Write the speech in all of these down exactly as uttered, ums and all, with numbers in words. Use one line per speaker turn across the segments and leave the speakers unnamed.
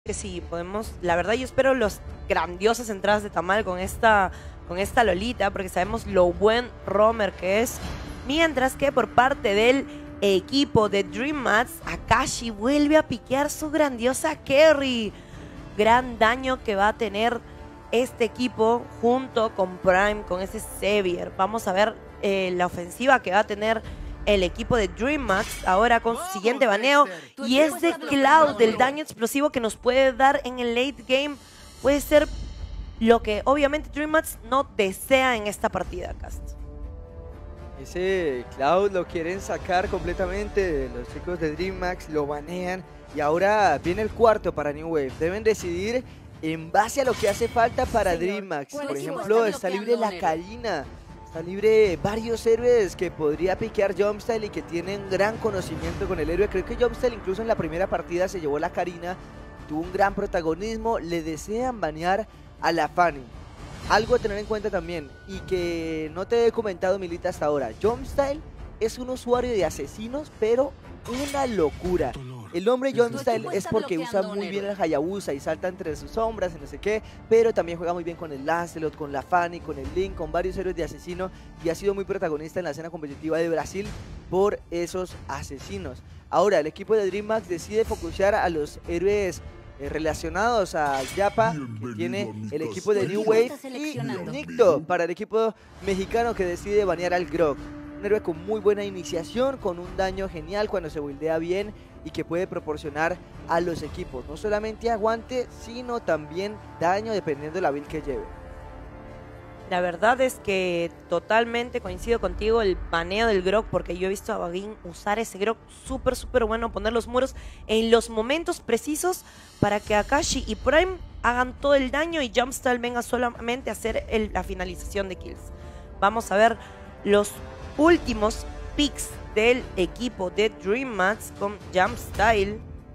Que sí, podemos, la verdad yo espero las grandiosas entradas de Tamal con esta, con esta Lolita, porque sabemos lo buen roamer que es. Mientras que por parte del equipo de DreamHack, Akashi vuelve a piquear su grandiosa carry. Gran daño que va a tener este equipo junto con Prime, con ese Xavier. Vamos a ver eh, la ofensiva que va a tener el equipo de DreamHack ahora con su siguiente baneo, y es de Cloud. Del daño explosivo que nos puede dar en el late game puede ser lo que obviamente DreamHack no desea en esta partida, Cast.
Ese Cloud lo quieren sacar completamente, los chicos de DreamHack lo banean y ahora viene el cuarto para New Wave. Deben decidir en base a lo que hace falta para DreamHack. Por ejemplo, está libre la Karina. Está libre varios héroes que podría piquear Jumpstyle y que tienen gran conocimiento con el héroe. Creo que Jumpstyle incluso en la primera partida se llevó la Karina, tuvo un gran protagonismo. Le desean banear a la Fanny. Algo a tener en cuenta también, y que no te he comentado, Milita, hasta ahora. Jumpstyle es un usuario de asesinos, pero una locura. El nombre Jumpstyle es porque usa muy bien el Hayabusa y salta entre sus sombras y no sé qué, pero también juega muy bien con el Lancelot, con la Fanny, con el Link, con varios héroes de asesino, y ha sido muy protagonista en la escena competitiva de Brasil por esos asesinos. Ahora, el equipo de DreamHack decide focusear a los héroes eh, relacionados a Yapa, que tiene el equipo de New Wave, y Nicto para el equipo mexicano, que decide banear al Grog. Un héroe con muy buena iniciación, con un daño genial cuando se buildea bien y que puede proporcionar a los equipos no solamente aguante, sino también daño dependiendo de la build que lleve.
La verdad es que totalmente coincido contigo, el baneo del Grog, porque yo he visto a Bagin usar ese Grog súper, súper bueno, poner los muros en los momentos precisos para que Akashi y Prime hagan todo el daño y Jumpstyle venga solamente a hacer el, la finalización de kills. Vamos a ver los últimos picks del equipo de DreamHack con Jumpstyle.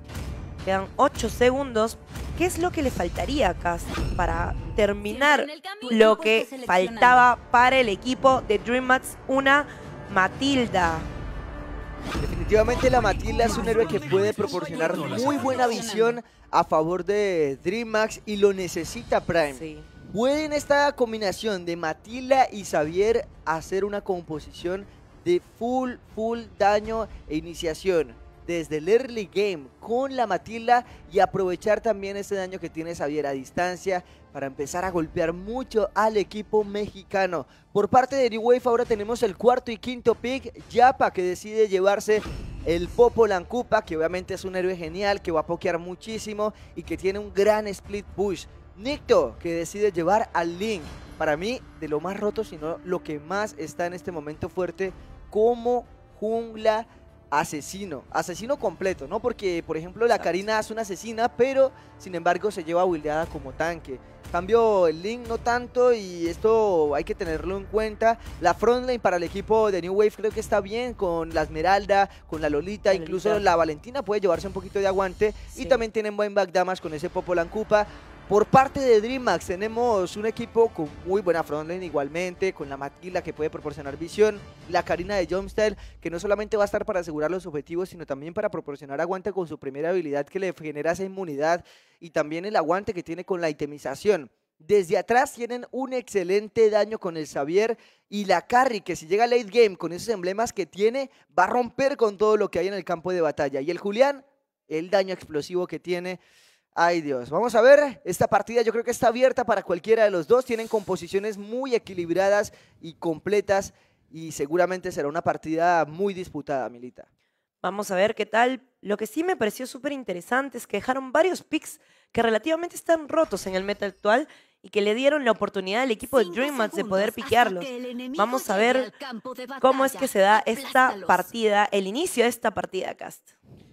Quedan ocho segundos. ¿Qué es lo que le faltaría acá para terminar lo que faltaba para el equipo de DreamHack? Una Matilda.
Definitivamente la Matilda es un héroe que puede proporcionar muy buena visión a favor de DreamHack y lo necesita Prime.
Sí.
Puede en esta combinación de Matilda y Xavier hacer una composición de full, full daño e iniciación desde el early game con la Matilda, y aprovechar también ese daño que tiene Xavier a distancia para empezar a golpear mucho al equipo mexicano. Por parte de New Wave ahora tenemos el cuarto y quinto pick. Yapa, que decide llevarse el Popo Lancupa, que obviamente es un héroe genial, que va a pokear muchísimo y que tiene un gran split push. Nicto, que decide llevar al Link. Para mí, de lo más roto, sino lo que más está en este momento fuerte como jungla asesino. Asesino completo, ¿no? Porque, por ejemplo, la Karina es una asesina, pero, sin embargo, se lleva buildeada como tanque. Cambio el Link no tanto, y esto hay que tenerlo en cuenta. La frontline para el equipo de New Wave creo que está bien, con la Esmeralda, con la Lolita, la incluso Lolita. La Valentina puede llevarse un poquito de aguante, sí. Y también tienen buen back damage con ese Popo Lancupa. Por parte de DreamHack tenemos un equipo con muy buena frontline igualmente, con la Matilda, que puede proporcionar visión, la Karina de Jumpstyle, que no solamente va a estar para asegurar los objetivos, sino también para proporcionar aguante con su primera habilidad, que le genera esa inmunidad, y también el aguante que tiene con la itemización. Desde atrás tienen un excelente daño con el Xavier, y la Carry, que si llega late game con esos emblemas que tiene, va a romper con todo lo que hay en el campo de batalla. Y el Julián, el daño explosivo que tiene. Ay Dios, vamos a ver, esta partida yo creo que está abierta para cualquiera de los dos, tienen composiciones muy equilibradas y completas, y seguramente será una partida muy disputada, Milita.
Vamos a ver qué tal. Lo que sí me pareció súper interesante es que dejaron varios picks que relativamente están rotos en el meta actual y que le dieron la oportunidad al equipo de DreamHack de poder piquearlos. Vamos a ver cómo es que se da esta partida, el inicio de esta partida, Cast.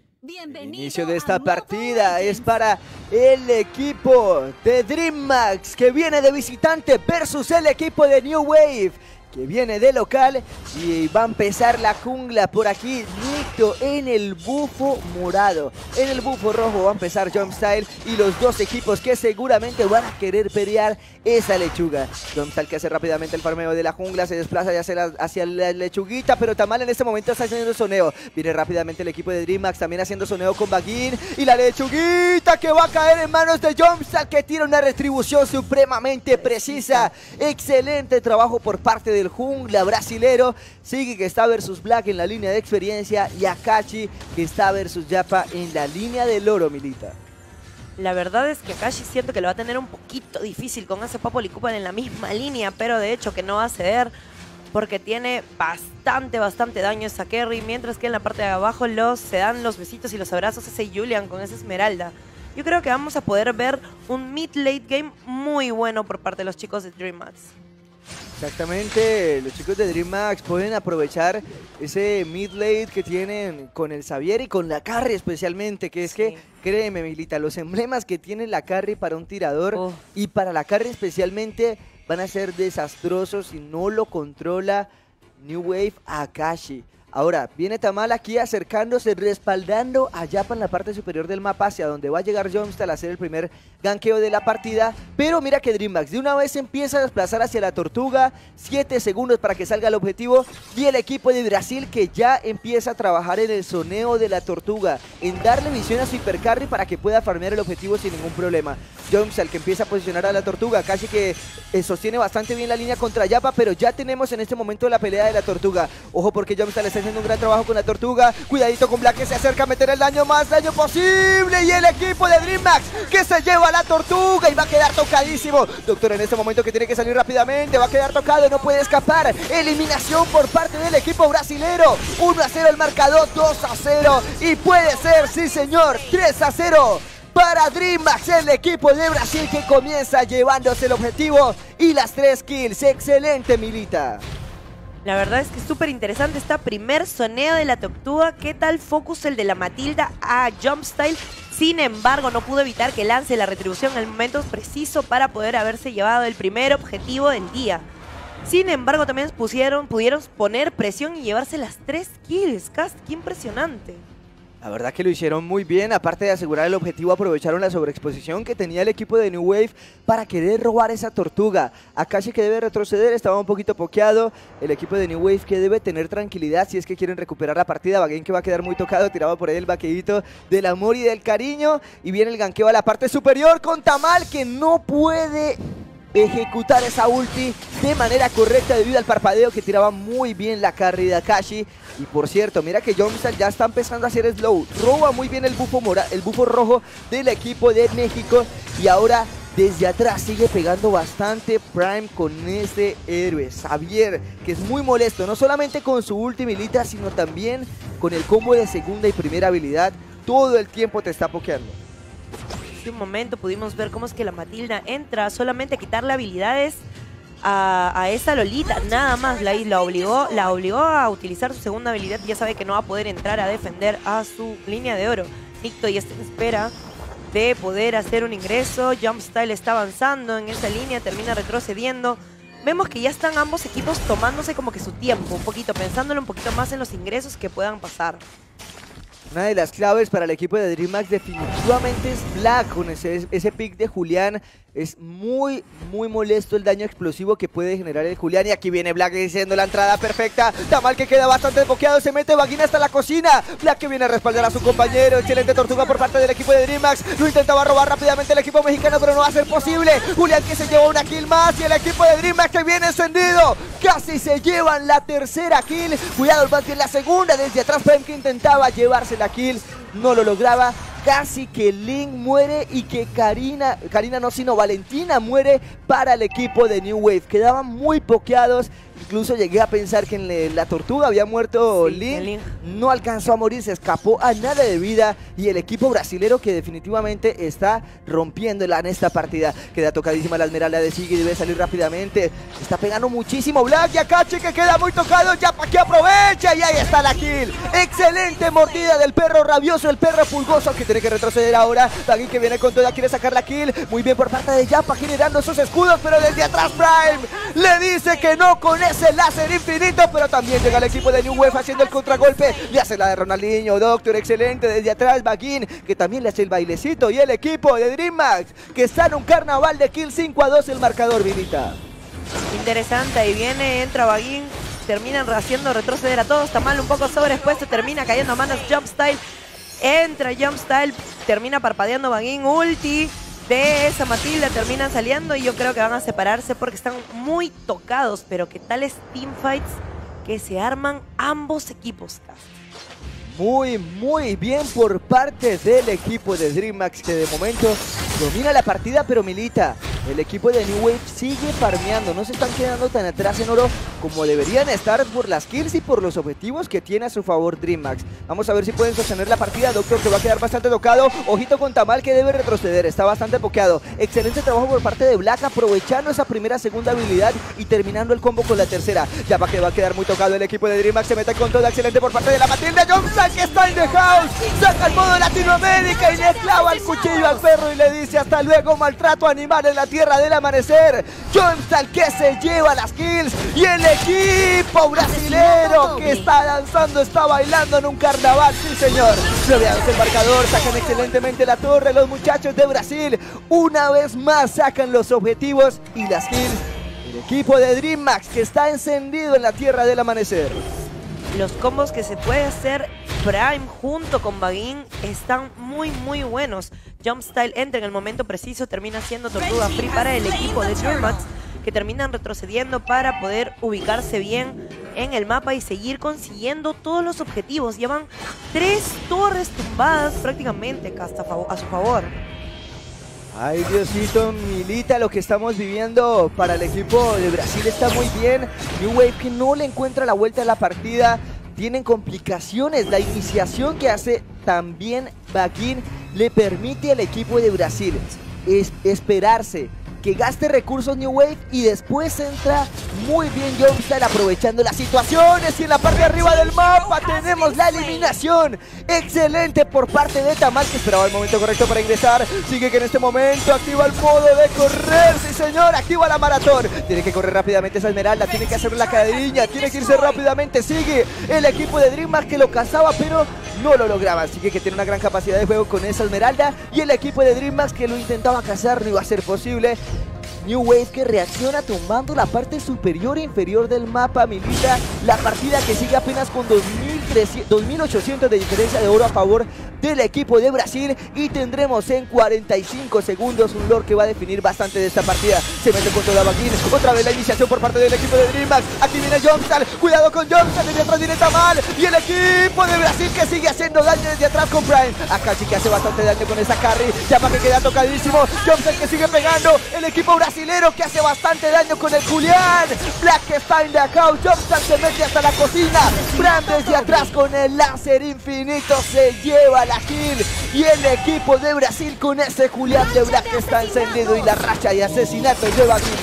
El inicio de esta partida es para el equipo de DreamHack, que viene de visitante, versus el equipo de New Wave, que viene de local, y va a empezar la jungla por aquí. directo en el bufo morado. En el bufo rojo va a empezar Jumpstyle y los dos equipos que seguramente van a querer pelear esa lechuga. Jumpstyle que hace rápidamente el farmeo de la jungla, se desplaza hacia la, hacia la lechuguita, pero Tamal en este momento está haciendo soneo. Viene rápidamente el equipo de DreamHack también haciendo soneo con Baguín y la lechuguita que va a caer en manos de Jumpstyle, que tira una retribución supremamente precisa. Excelente trabajo por parte del jungla brasilero. Sigue que está versus Black en la línea de experiencia y Akashi que está versus Yappa en la línea del oro, Milita.
La verdad es que Akashi siento que lo va a tener un poquito difícil con ese Papo Licúpan en la misma línea, pero de hecho que no va a ceder porque tiene bastante, bastante daño esa carry, mientras que en la parte de abajo los, se dan los besitos y los abrazos a ese Julian con esa Esmeralda. Yo creo que vamos a poder ver un mid-late game muy bueno por parte de los chicos de DreamHack.
Exactamente, los chicos de DreamHack pueden aprovechar ese mid-late que tienen con el Xavier y con la carry especialmente, que es sí. que, créeme, Milita, los emblemas que tiene la carry para un tirador oh. y para la carry especialmente van a ser desastrosos si no lo controla New Wave Akashi. Ahora, viene Tamal aquí acercándose, respaldando a Yappa en la parte superior del mapa, hacia donde va a llegar Jumpstyle a hacer el primer ganqueo de la partida. Pero mira que DreamHack de una vez empieza a desplazar hacia la Tortuga, siete segundos para que salga el objetivo. Y el equipo de Brasil que ya empieza a trabajar en el soneo de la Tortuga, en darle visión a su hipercarry para que pueda farmear el objetivo sin ningún problema. Jumpstyle que empieza a posicionar a la Tortuga, casi que eh, sostiene bastante bien la línea contra Yappa, pero ya tenemos en este momento la pelea de la Tortuga. Ojo porque Jumpstyle está haciendo un gran trabajo con la Tortuga. Cuidadito con Black que se acerca a meter el daño más daño posible. Y el equipo de DreamHack que se lleva a la Tortuga y va a quedar tocadísimo. Doctor en este momento que tiene que salir rápidamente. Va a quedar tocado, no puede escapar. Eliminación por parte del equipo brasilero. uno a cero el marcador, dos a cero. Y puede ser, sí señor, tres a cero. Para DreamHack, el equipo de Brasil que comienza llevándose el objetivo y las tres kills. Excelente, Milita.
La verdad es que es súper interesante esta primer soneo de la Tortuga. ¿Qué tal focus el de la Matilda a Jumpstyle? Sin embargo, no pudo evitar que lance la retribución en el momento preciso para poder haberse llevado el primer objetivo del día. Sin embargo, también pusieron, pudieron poner presión y llevarse las tres kills. Cast, qué impresionante.
La verdad que lo hicieron muy bien, aparte de asegurar el objetivo, aprovecharon la sobreexposición que tenía el equipo de New Wave para querer robar esa Tortuga. Akashi que debe retroceder, estaba un poquito pokeado, el equipo de New Wave que debe tener tranquilidad si es que quieren recuperar la partida. Baguén que va a quedar muy tocado, tirado por ahí el vaqueíto del amor y del cariño, y viene el ganqueo a la parte superior con Tamal que no puede ejecutar esa ulti de manera correcta debido al parpadeo que tiraba muy bien la carry de Akashi. Y por cierto, mira que Jumpstyle ya está empezando a hacer slow, roba muy bien el bufo, mora, el bufo rojo del equipo de México y ahora desde atrás sigue pegando bastante Prime con este héroe, Xavier, que es muy molesto, no solamente con su ulti Milita, sino también con el combo de segunda y primera habilidad, todo el tiempo te está pokeando.
En un momento pudimos ver cómo es que la Matilda entra solamente a quitarle habilidades a, a esa Lolita, nada más. La, la, obligó, la obligó a utilizar su segunda habilidad. Ya sabe que no va a poder entrar a defender a su línea de oro. Nicto ya está en espera de poder hacer un ingreso. Jumpstyle está avanzando en esa línea, termina retrocediendo. Vemos que ya están ambos equipos tomándose como que su tiempo, un poquito, pensándolo un poquito más en los ingresos que puedan pasar.
Una de las claves para el equipo de DreamHack definitivamente es Black, con ese, ese pick de Julián. Es muy, muy molesto el daño explosivo que puede generar el Julián. Y aquí viene Black diciendo la entrada perfecta. Tamal que queda bastante desbloqueado, se mete Baguín hasta la cocina. Black que viene a respaldar a su compañero. Excelente Tortuga por parte del equipo de DreamHack. Lo intentaba robar rápidamente el equipo mexicano, pero no va a ser posible. Julián que se lleva una kill más y el equipo de DreamHack que viene encendido. Casi se llevan la tercera kill. Cuidado, más bien la segunda. Desde atrás Prime que intentaba llevarse la kill, no lo lograba. Casi que Link muere y que Karina, Karina no sino Valentina muere para el equipo de New Wave. Quedaban muy pokeados, incluso llegué a pensar que en la Tortuga había muerto sí, Link. Link. No alcanzó a morir, se escapó a nada de vida y el equipo brasilero que definitivamente está rompiéndola en esta partida. Queda tocadísima la Esmeralda de Siggy, debe salir rápidamente. Está pegando muchísimo Black y Akashi que queda muy tocado, Yappa que aprovecha y ahí está la kill. Excelente mordida del perro rabioso, el perro pulgoso que tiene que retroceder ahora. Baguín que viene con toda, quiere sacar la kill. Muy bien por parte de Yappa generando sus escudos, pero desde atrás Prime le dice que no con ese láser infinito, pero también llega el equipo de New Wave haciendo el contragolpe. Le hace la de Ronaldinho, Doctor, excelente desde atrás. Bagin, que también le hace el bailecito. Y el equipo de DreamHack, que está en un carnaval de kill. Cinco a dos el marcador, Vilita.
Interesante, ahí viene, entra Bagin. Terminan haciendo retroceder a todos. Tamal un poco sobreexpuesto, termina cayendo a manos Jumpstyle. Entra Jumpstyle, termina parpadeando Bagin, ulti de esa Matilda, terminan saliendo y yo creo que van a separarse porque están muy tocados, pero qué tales teamfights que se arman ambos equipos.
Muy, muy bien por parte del equipo de DreamHack, que de momento domina la partida, pero Milita, el equipo de New Wave sigue farmeando, no se están quedando tan atrás en oro como deberían estar por las kills y por los objetivos que tiene a su favor DreamHack. Vamos a ver si pueden sostener la partida. Doctor, que va a quedar bastante tocado, ojito con Tamal, que debe retroceder, está bastante pokeado. Excelente trabajo por parte de Black, aprovechando esa primera, segunda habilidad y terminando el combo con la tercera. Ya va que va a quedar muy tocado el equipo de DreamHack, se mete con todo, excelente por parte de la Matilda. Johnson, que está en the house, saca el modo Latinoamérica y le clava el cuchillo al perro y le dice hasta luego, maltrato animal en la tierra del amanecer. Johnson, que se lleva las kills, y el equipo brasilero que está danzando, está bailando en un carnaval, sí señor. nueve a dos el marcador, sacan excelentemente la torre los muchachos de Brasil. Una vez más sacan los objetivos y las kills. El equipo de DreamHack, que está encendido en la tierra del amanecer.
Los combos que se puede hacer Prime junto con Bagin están muy muy buenos. Jumpstyle entra en el momento preciso, termina siendo tortuga free para el equipo de DreamHack, que terminan retrocediendo para poder ubicarse bien en el mapa y seguir consiguiendo todos los objetivos. Llevan tres torres tumbadas prácticamente hasta a su favor.
Ay, Diosito, Milita, lo que estamos viviendo para el equipo de Brasil está muy bien. New Wave, que no le encuentra la vuelta a la partida, tienen complicaciones. La iniciación que hace también Bagin le permite al equipo de Brasil es esperarse, que gaste recursos New Wave, y después entra muy bien Jumpstyle aprovechando las situaciones, y en la parte de arriba del mapa tenemos la eliminación. Excelente por parte de Tamal, que esperaba el momento correcto para ingresar. Sigue que en este momento activa el modo de correr, sí señor, activa la maratón. Tiene que correr rápidamente esa Esmeralda, tiene que hacer la cadenilla, tiene que irse rápidamente. Sigue el equipo de DreamHack, que lo cazaba pero no lo lograba. Sigue que tiene una gran capacidad de juego con esa Esmeralda, y el equipo de DreamHack, que lo intentaba cazar, no iba a ser posible. New Wave, que reacciona tumbando la parte superior e inferior del mapa. Milita, la partida que sigue apenas con dos mil ochocientos de diferencia de oro a favor del equipo de Brasil, y tendremos en cuarenta y cinco segundos un lore que va a definir bastante de esta partida. Se mete con toda Bagin, otra vez la iniciación por parte del equipo de DreamHack. Aquí viene Jumpstyle, cuidado con Jumpstyle, desde atrás viene Tamal, y el equipo de Brasil que sigue haciendo daño desde atrás con Prime. Acá sí que hace bastante daño con esa carry, ya para que queda tocadísimo. Jumpstyle que sigue pegando, el equipo brasilero que hace bastante daño con el Julián. Black que está en la house, Jumpstyle se mete hasta la cocina. Prime desde atrás con el láser infinito se lleva la kill, y el equipo de Brasil con ese Julián de Black que está encendido, y la racha de asesinato lleva aquí.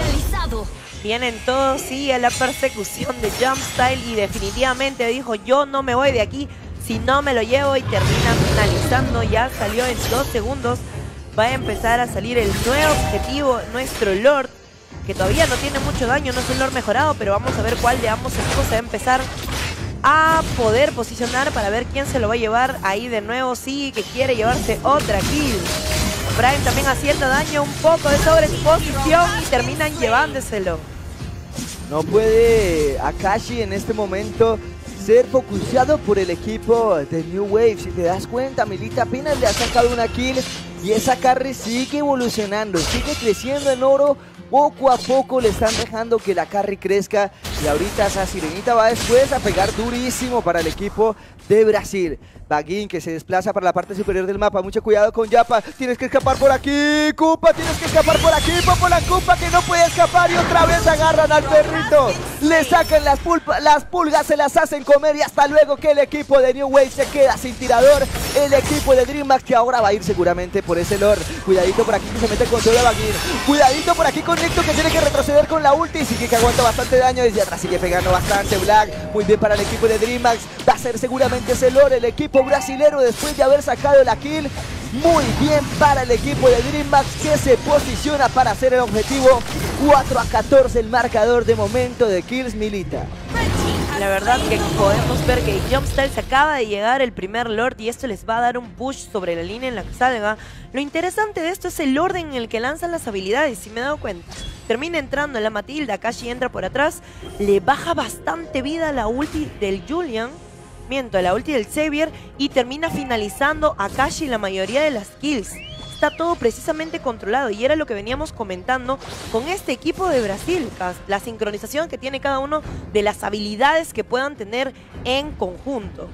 Vienen todos, sigue la persecución de Jumpstyle, y definitivamente dijo: yo no me voy de aquí si no me lo llevo, y termina finalizando. Ya salió en dos segundos. Va a empezar a salir el nuevo objetivo, nuestro Lord, que todavía no tiene mucho daño, no es un Lord mejorado, pero vamos a ver cuál de ambos equipos se va a empezar a poder posicionar para ver quién se lo va a llevar. Ahí de nuevo sí que quiere llevarse otra kill. Prime también haciendo daño, un poco de sobreexposición, y terminan llevándoselo.
No puede Akashi en este momento ser focuseado por el equipo de New Wave. Si te das cuenta, Milita apenas le ha sacado una kill, y esa carry sigue evolucionando, sigue creciendo en oro. Poco a poco le están dejando que la carry crezca, y ahorita esa Sirenita va después a pegar durísimo para el equipo de Brasil. Bagin, que se desplaza para la parte superior del mapa. Mucho cuidado con Yapa. Tienes que escapar por aquí, Koopa. Tienes que escapar por aquí, Popola Koopa, que no puede escapar. Y otra vez agarran al perrito. Le sacan las, pulpa, las pulgas, se las hacen comer. Y hasta luego que el equipo de New Wave se queda sin tirador. El equipo de DreamHack, que ahora va a ir seguramente por ese lore. Cuidadito por aquí, que se mete con todo Bagin. Cuidadito por aquí con Necto, que tiene que retroceder con la ulti. Sigue que aguanta bastante daño. Desde atrás sigue pegando bastante Black. Muy bien para el equipo de DreamHack. Va a ser seguramente ese lore el equipo brasilero después de haber sacado la kill. muy bien para el equipo de DreamHack, que se posiciona para hacer el objetivo. Cuatro a catorce el marcador de momento de kills, Milita.
La verdad que podemos ver que Jumpstyle se acaba de llegar el primer Lord y esto les va a dar un push sobre la línea en la que salga. Lo interesante de esto es el orden en el que lanzan las habilidades, si me he dado cuenta. Termina entrando en la Matilda, Akashi entra por atrás, le baja bastante vida a la ulti del Julian, miento, a la ulti del Xavier, y termina finalizando Akashi la mayoría de las kills. Está todo precisamente controlado y era lo que veníamos comentando con este equipo de Brasil, la sincronización que tiene cada uno de las habilidades que puedan tener en conjunto.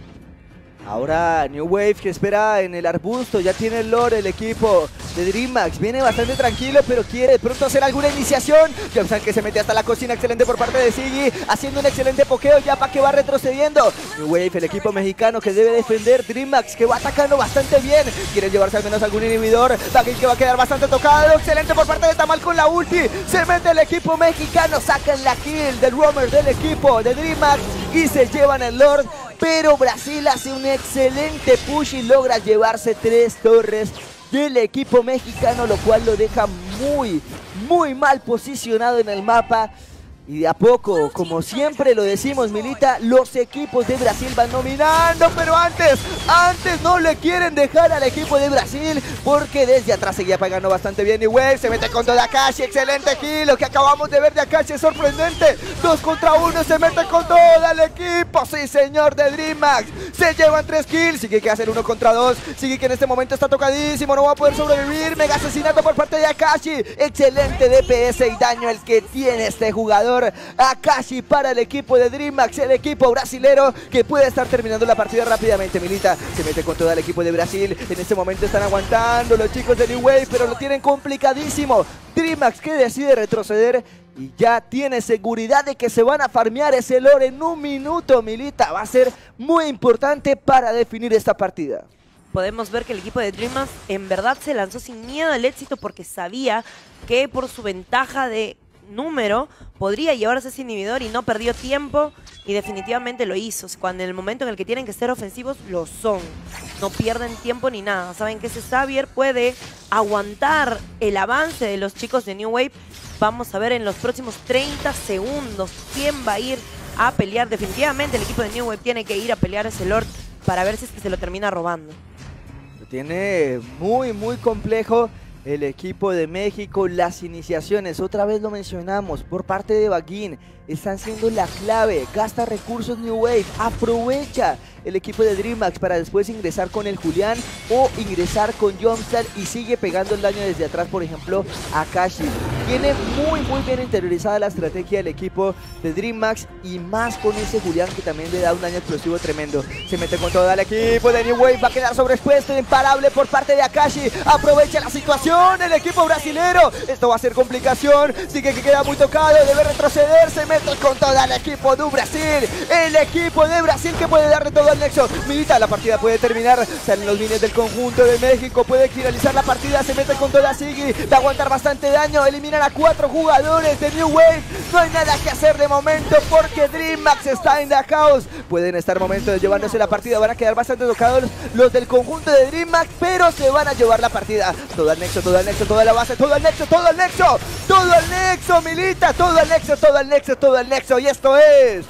Ahora New Wave, que espera en el arbusto, ya tiene el lore el equipo de DreamHack. Viene bastante tranquilo, pero quiere de pronto hacer alguna iniciación. Jumpstyle que se mete hasta la cocina, excelente por parte de Siggy, haciendo un excelente pokeo ya para que va retrocediendo. New Wave, el equipo mexicano que debe defender. DreamHack que va atacando bastante bien, quiere llevarse al menos algún inhibidor. Baggy que va a quedar bastante tocado, excelente por parte de Tamal con la ulti. Se mete el equipo mexicano, sacan la kill del roamer del equipo de DreamHack y se llevan el Lord. Pero Brasil hace un excelente push y logra llevarse tres torres del equipo mexicano, lo cual lo deja muy, muy mal posicionado en el mapa. Y de a poco, como siempre lo decimos, Milita, los equipos de Brasil van dominando, pero antes, antes no le quieren dejar al equipo de Brasil, porque desde atrás seguía pagando bastante bien. Y Wave se mete con todo Akashi, excelente kill, lo que acabamos de ver de Akashi es sorprendente. Dos contra uno, se mete con todo el equipo, sí señor, de DreamHack. Se llevan tres kills, sigue que hacer uno contra dos, sigue que en este momento está tocadísimo, no va a poder sobrevivir. Mega asesinato por parte de Akashi, excelente D P S y daño el que tiene este jugador. Akashi para el equipo de DreamHack, el equipo brasilero que puede estar terminando la partida rápidamente. Milita se mete con todo el equipo de Brasil. En este momento están aguantando los chicos de New Wave, pero lo tienen complicadísimo. DreamHack que decide retroceder y ya tiene seguridad de que se van a farmear ese lore en un minuto. Milita, va a ser muy importante para definir esta partida.
Podemos ver que el equipo de DreamHack en verdad se lanzó sin miedo al éxito porque sabía que por su ventaja de número podría llevarse ese inhibidor y no perdió tiempo y definitivamente lo hizo. Cuando en el momento en el que tienen que ser ofensivos, lo son. No pierden tiempo ni nada. Saben que ese Xavier puede aguantar el avance de los chicos de New Wave. Vamos a ver en los próximos treinta segundos quién va a ir a pelear. Definitivamente el equipo de New Wave tiene que ir a pelear ese Lord para ver si es que se lo termina robando.
Lo tiene muy, muy complejo el equipo de México. Las iniciaciones, otra vez lo mencionamos, por parte de Baguín, están siendo la clave. Gasta recursos New Wave, aprovecha el equipo de DreamHack para después ingresar con el Julián o ingresar con Jumpstyle y sigue pegando el daño desde atrás, por ejemplo, a Akashi. Tiene muy muy bien interiorizada la estrategia del equipo de DreamHack y más con ese Julián que también le da un daño explosivo tremendo. Se mete con todo el equipo de New Wave, va a quedar sobreexpuesto, imparable por parte de Akashi. Aprovecha la situación el equipo brasilero. Esto va a ser complicación, sigue que queda muy tocado, debe retroceder, se mete con todo el equipo de Brasil. El equipo de Brasil que puede darle todo al nexo. Milita, la partida puede terminar. Salen los minions del conjunto de México. Puede finalizar la partida. Se mete con toda Siggy. Va a aguantar bastante daño. Eliminan a cuatro jugadores de New Wave. No hay nada que hacer de momento porque DreamHack está en la house. Pueden estar momento de llevándose la partida. Van a quedar bastante tocados los del conjunto de DreamHack, pero se van a llevar la partida. Todo al nexo, todo al nexo, toda la base, todo al nexo, todo al nexo. Todo al nexo, Milita. Todo al nexo, todo al nexo, todo al nexo. Y esto es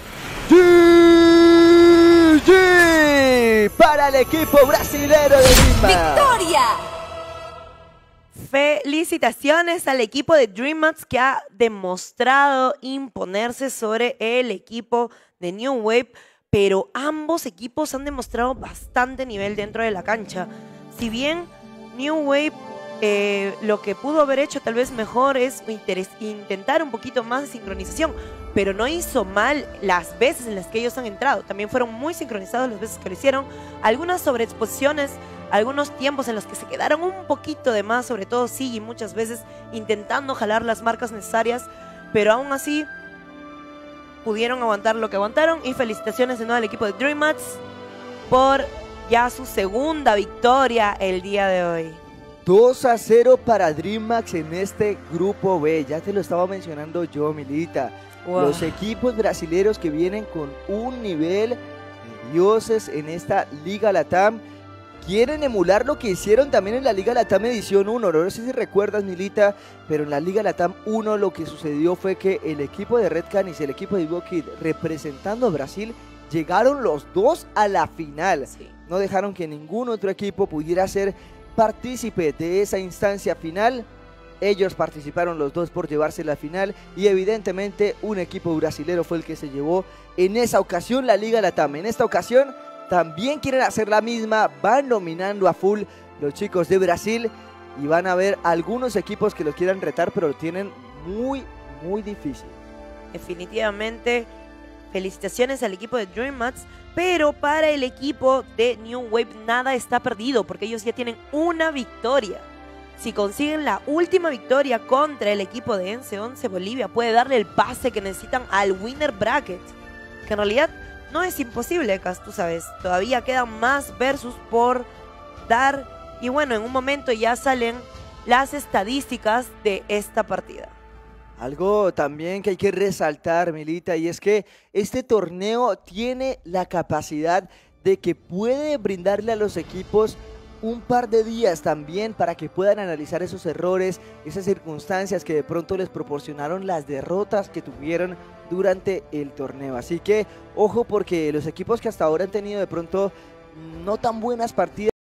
G G para el equipo brasilero de DreamHack.
¡Victoria!
Felicitaciones al equipo de DreamHack que ha demostrado imponerse sobre el equipo de New Wave, pero ambos equipos han demostrado bastante nivel dentro de la cancha. Si bien New Wave eh, lo que pudo haber hecho tal vez mejor es intentar un poquito más de sincronización, pero no hizo mal las veces en las que ellos han entrado. También fueron muy sincronizados las veces que lo hicieron. Algunas sobreexposiciones, algunos tiempos en los que se quedaron un poquito de más, sobre todo Siggy muchas veces intentando jalar las marcas necesarias, pero aún así pudieron aguantar lo que aguantaron. Y felicitaciones de nuevo al equipo de DreamHack por ya su segunda victoria el día de hoy.
dos a cero para DreamHack en este grupo B. Ya te lo estaba mencionando yo, Milita. Wow. Los equipos brasileños que vienen con un nivel de dioses en esta Liga Latam. quieren emular lo que hicieron también en la Liga Latam Edición uno. No sé si recuerdas, Milita, pero en la Liga Latam uno lo que sucedió fue que el equipo de Red Canis y el equipo de Vivo Kid, representando a Brasil, llegaron los dos a la final.
Sí.
No dejaron que ningún otro equipo pudiera ser partícipe de esa instancia final. Ellos participaron los dos por llevarse la final y evidentemente un equipo brasilero fue el que se llevó en esa ocasión la Liga Latam. En esta ocasión también quieren hacer la misma, van dominando a full los chicos de Brasil y van a ver algunos equipos que los quieran retar, pero lo tienen muy, muy difícil.
Definitivamente, felicitaciones al equipo de DreamHack, pero para el equipo de New Wave nada está perdido porque ellos ya tienen una victoria. Si consiguen la última victoria contra el equipo de Ence once Bolivia, puede darle el pase que necesitan al Winner Bracket, que en realidad no es imposible, Cas, tú sabes. Todavía quedan más versus por dar. Y bueno, en un momento ya salen las estadísticas de esta partida.
Algo también que hay que resaltar, Milita, y es que este torneo tiene la capacidad de que puede brindarle a los equipos un par de días también para que puedan analizar esos errores, esas circunstancias que de pronto les proporcionaron las derrotas que tuvieron durante el torneo. Así que ojo, porque los equipos que hasta ahora han tenido de pronto no tan buenas partidas